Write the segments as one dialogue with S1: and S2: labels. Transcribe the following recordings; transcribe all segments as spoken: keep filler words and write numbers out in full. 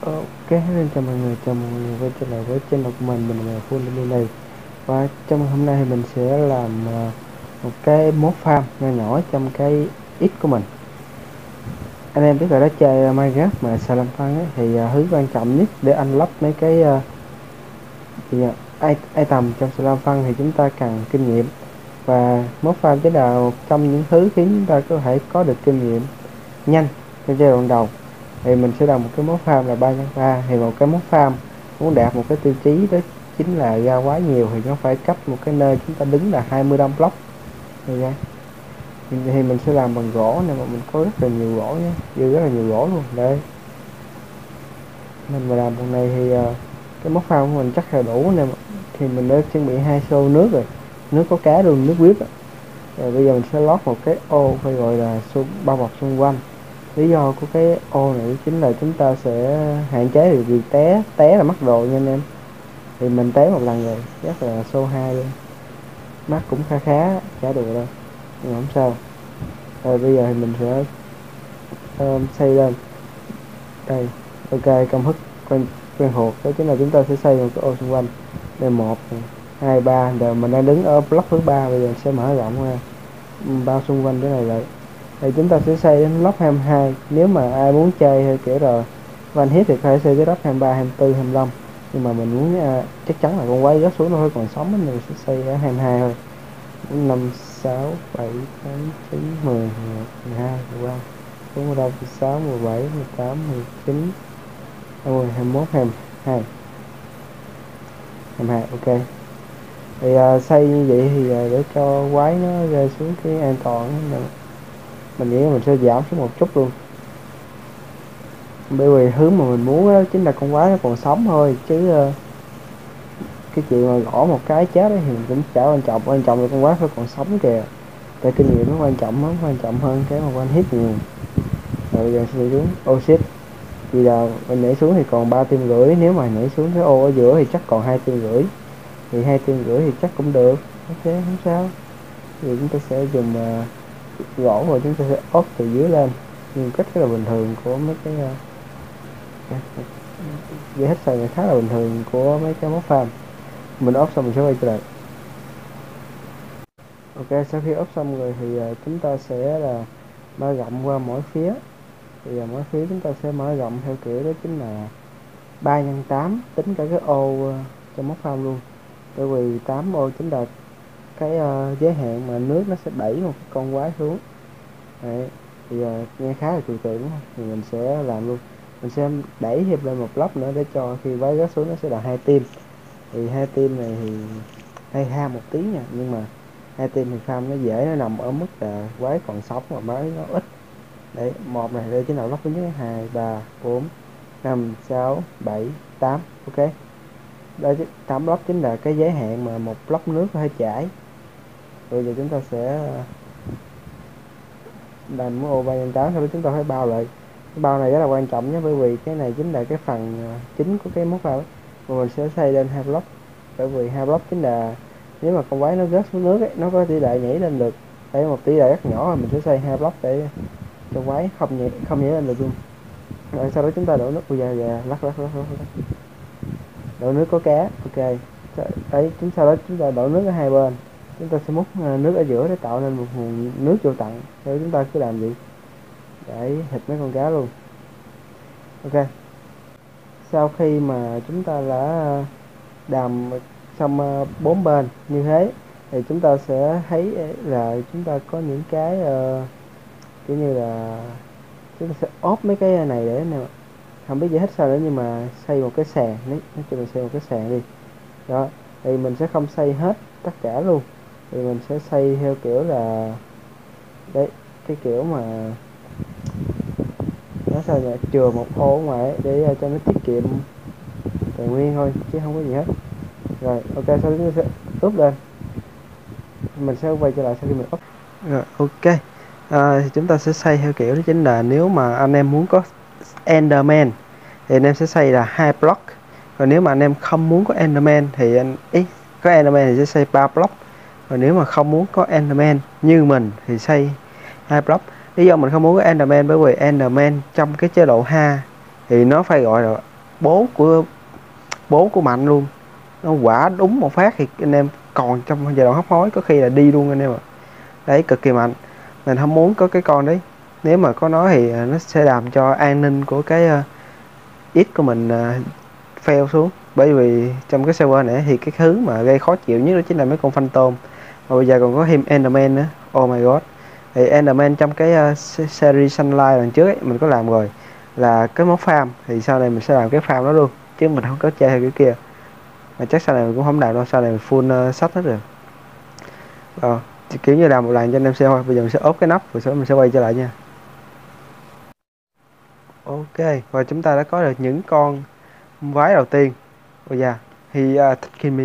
S1: Ok, nên chào mọi người, chào mọi người quay trở lại với channel của mình, mình là Full Lemon này. Và trong hôm nay thì mình sẽ làm uh, một cái mod farm nhỏ nhỏ trong cái ít của mình. Anh em biết rồi đó, chơi Minecraft mà xài làm phân ấy, thì uh, thứ quan trọng nhất để anh lắp mấy cái uh, thì, uh, item trong xài làm phân thì chúng ta cần kinh nghiệm. Và mod farm chính là một trong những thứ khiến chúng ta có thể có được kinh nghiệm nhanh trong giai đoạn đầu. Thì mình sẽ làm một cái mốt farm là ba nhân ba. Thì một cái mốt farm muốn đạt một cái tiêu chí đó chính là ra quá nhiều thì nó phải cách một cái nơi chúng ta đứng là hai mươi lăm block. Thì, thì mình sẽ làm bằng gỗ nên mà mình có rất là nhiều gỗ nhé, dư rất là nhiều gỗ luôn đây. Mình mà làm phần này thì uh, cái mốt farm của mình chắc là đủ nên thì mình đã chuẩn bị hai xô nước rồi, nước có cá luôn, nước whip. Rồi bây giờ mình sẽ lót một cái ô phải gọi là xung bao bọc xung quanh. Lý do của cái ô này chính là chúng ta sẽ hạn chế được việc té té là mất đồ nha anh em. Thì mình té một lần rồi, chắc là số hai luôn, mắc cũng khá khá, chả được đâu nhưng mà không sao. Rồi bây giờ thì mình sẽ um, xây lên đây. Ok, công thức quen quen thuộc đó chính là chúng ta sẽ xây một cái ô xung quanh đây, một hai ba. Giờ mình đang đứng ở block thứ ba, bây giờ sẽ mở rộng ra bao xung quanh cái này lại. Thì chúng ta sẽ xây đến block hai mươi hai. Nếu mà ai muốn chơi theo kiểu rồi Van Hit thì có thể xây tới block hai mươi ba, hai mươi tư, hai mươi lăm. Nhưng mà mình muốn uh, chắc chắn là con quái rớt xuống nó phải còn sống, mình sẽ xây ở hai mươi hai thôi. Năm, sáu, bảy, tám, chín, mười, mười một, mười hai, mười ba, bốn mươi lăm, mười sáu, mười bảy, mười tám, mười chín, hai mươi, hai mươi mốt, hai mươi hai, hai mươi hai. Ok. Thì uh, xây như vậy thì uh, để cho quái nó rơi xuống cái an toàn, mình nghĩ mình sẽ giảm xuống một chút luôn, bởi vì thứ mà mình muốn đó chính là con quái nó còn sống thôi, chứ uh, cái chuyện mà gõ một cái chết ấy thì mình cũng chả quan trọng. Quan trọng là con quái phải còn sống kìa, tại kinh nghiệm nó quan trọng lắm, quan trọng hơn cái mà quan hit nhiều. Rồi giờ sẽ xuống ô shit, vì là mình nhảy xuống thì còn ba tim rưỡi, nếu mà nhảy xuống cái ô ở giữa thì chắc còn hai tim rưỡi, thì hai tim rưỡi thì chắc cũng được. Ok, không sao. Thì chúng ta sẽ dùng uh, gỗ rồi chúng ta sẽ ốp từ dưới lên, nhưng cách rất là bình thường của mấy cái uh, giải thích này khá là bình thường của mấy cái mốt farm. Mình ốp xong mình sẽ quay trở lại. Ok, sau khi ốp xong rồi thì uh, chúng ta sẽ là mở rộng qua mỗi phía. Thì uh, mỗi phía chúng ta sẽ mở rộng theo kiểu đó chính là ba nhân tám, tính cả cái ô uh, trong mốt farm luôn, bởi vì tám ô chính là cái uh, giới hạn mà nước nó sẽ đẩy một con quái xuống. Đấy, thì uh, nghe khá là trừu tượng đúng không? Thì mình sẽ làm luôn, mình sẽ đẩy thêm lên một block nữa để cho khi quái rớt xuống nó sẽ là hai tim. Thì hai tim này thì hay ha một tí nha, nhưng mà hai tim thì farm nó dễ, nó nằm ở mức là quái còn sống mà mới nó ít. Đấy, một này đây chính là block thứ nhất, hai, ba, bốn, năm, sáu, bảy, tám. Ok, đây tám block chính là cái giới hạn mà một block nước có thể chảy. Rồi giờ chúng ta sẽ làm cái ô ba nhân tám, sau đó chúng ta phải bao lại. Cái bao này rất là quan trọng nhé, bởi vì cái này chính là cái phần chính của cái mốt vào, và mình sẽ xây lên hai block, bởi vì hai block chính là nếu mà con quái nó rớt xuống nước ấy, nó có tỷ lệ nhảy lên được. Đấy, một tỷ lệ rất nhỏ, mình sẽ xây hai block để cho quái không nhảy không nhảy lên được luôn. Rồi sau đó chúng ta đổ nước. Ui da da, lắc lắc lắc lắc đổ nước có cá. Ok, đấy, chúng sau đó chúng ta đổ nước ở hai bên, chúng ta sẽ múc nước ở giữa để tạo nên một nguồn nước vô tận. Rồi chúng ta cứ làm gì để thịt mấy con cá luôn. Ok, sau khi mà chúng ta đã đàm xong bốn bên như thế thì chúng ta sẽ thấy là chúng ta có những cái uh, kiểu như là chúng ta sẽ ốp mấy cái này để nè, không biết giải thích sao nữa, nhưng mà xây một cái sàn. Nói chung là xây một cái sàn đi. Đó, thì mình sẽ không xây hết tất cả luôn, thì mình sẽ xây theo kiểu là đấy, cái kiểu mà nó sao nhỉ, chừa một ô ngoài để cho nó tiết kiệm tài nguyên thôi chứ không có gì hết. Rồi ok, sau đó chúng ta sẽ úp lên, mình sẽ quay trở lại sau khi mình úp. Rồi ok, à, thì chúng ta sẽ xây theo kiểu đó chính là nếu mà anh em muốn có Enderman thì anh em sẽ xây là hai block, còn nếu mà anh em không muốn có Enderman thì anh ý có Enderman thì sẽ xây ba block, còn nếu mà không muốn có Enderman như mình thì xây hai block. Lý do mình không muốn có Enderman bởi vì Enderman trong cái chế độ ha thì nó phải gọi là bố của bố của Mạnh luôn, nó quả đúng một phát thì anh em còn trong giai đoạn hấp hối có khi là đi luôn anh em ạ. Đấy, cực kỳ mạnh, mình không muốn có cái con đấy. Nếu mà có nó thì nó sẽ làm cho an ninh của cái uh, ít của mình uh, fail xuống. Bởi vì trong cái server này thì cái thứ mà gây khó chịu nhất đó chính là mấy con phantom, và bây giờ còn có thêm enderman nữa. Oh my god. Thì enderman trong cái uh, series sunlight lần trước ấy, mình có làm rồi, là cái món farm, thì sau này mình sẽ làm cái farm đó luôn, chứ mình không có chơi theo kiểu kia. Mà chắc sau này mình cũng không làm đâu, sau này mình full uh, sách hết rồi. Ờ, chỉ kiểu như làm một lần cho anh em xem thôi. Bây giờ mình sẽ ốp cái nắp rồi sau đó mình sẽ quay trở lại nha. Ok, và chúng ta đã có được những con vái đầu tiên. Ôi da, thì uh, taking me.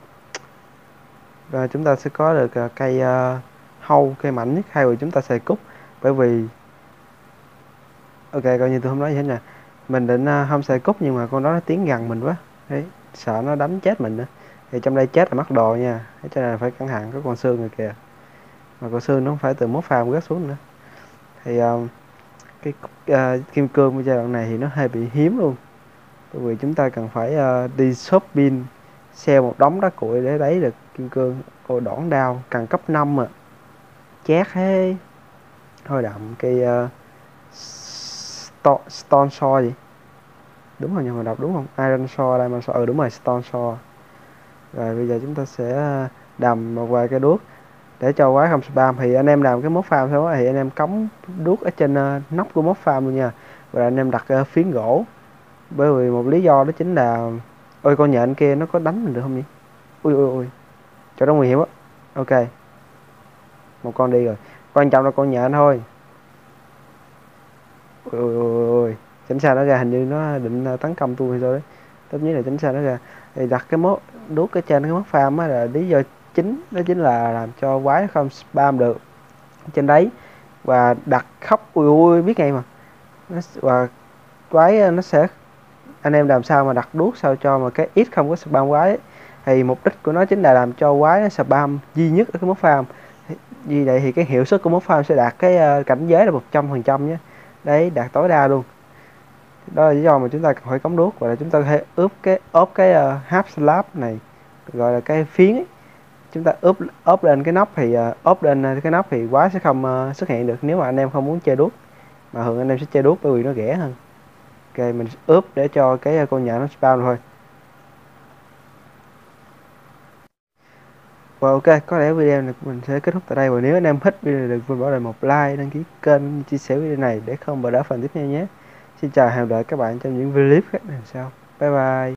S1: Và chúng ta sẽ có được uh, cây uh, hâu, cây mạnh nhất, hay rồi chúng ta xài cúc. Bởi vì ok, coi như tôi không nói gì hết nha. Mình định uh, không xài cúc nhưng mà con đó nó tiến gần mình quá. Đấy, sợ nó đánh chết mình nữa. Thì trong đây chết là mắc đồ nha. Thế cho nên là phải cẩn thận, có con xương rồi kìa. Mà con xương nó không phải từ mốt farm rớt xuống nữa. Thì uh, cái uh, kim cương ở giai đoạn này thì nó hơi bị hiếm luôn. Bởi vì chúng ta cần phải uh, đi shopping, sell một đống đá cuội để lấy được kim cương. Ồ, đỏn đao cần cấp năm à, chát thế. Thôi đậm cây uh, Sto Stone Sword gì, đúng rồi, nhưng mà đọc đúng không? Iron Sword, Diamond Sword, ừ đúng rồi, Stone Sword. Rồi bây giờ chúng ta sẽ đầm một vài cái đuốc để cho quái không spam. Thì anh em làm cái mốt farm xong thì anh em cắm đuốc ở trên uh, nóc của mốt farm luôn nha. Và anh em đặt uh, phiến gỗ. Bởi vì một lý do đó chính là, ôi con nhện kia nó có đánh mình được không nhỉ? Ui ui ui, chỗ đó nguy hiểm á. Ok, một con đi rồi, quan trọng là con nhện thôi. Ui ui ui, ui. Tránh xa nó ra, hình như nó định uh, tấn công tôi hay sao đấy. Tốt nhất là tránh xa nó ra. Thì đặt cái mốt đuốc ở trên cái mốt farm á là lý do chính, đó chính là làm cho quái không spam được trên đấy. Và đặt khóc, ui ui biết ngay mà nó, và quái nó sẽ, anh em làm sao mà đặt đuốc sao cho mà cái ít không có spam quái ấy. Thì mục đích của nó chính là làm cho quái nó spam duy nhất ở cái mốc farm. Vì vậy thì cái hiệu suất của mốc farm sẽ đạt cái uh, cảnh giới là một trăm phần trăm nhé. Đấy, đạt tối đa luôn. Đó là lý do mà chúng ta cần phải cắm đuốc, và là chúng ta có thể ướp cái ốp cái uh, half slab này, gọi là cái phiến ấy. Chúng ta ốp ốp lên cái nóc thì uh, ốp lên cái nóc thì quái sẽ không uh, xuất hiện được nếu mà anh em không muốn chơi đuốc. Mà thường anh em sẽ chơi đuốc bởi vì nó rẻ hơn. Ok, mình ướp để cho cái con nhện nó spawn thôi. Và ok, có lẽ video này mình sẽ kết thúc tại đây. Và nếu anh em thích video này, đừng quên bỏ lại một like, đăng ký kênh, chia sẻ video này để không bỏ lỡ phần tiếp theo nhé. Xin chào, hẹn gặp lại các bạn trong những video clip khác lần sau. Bye bye.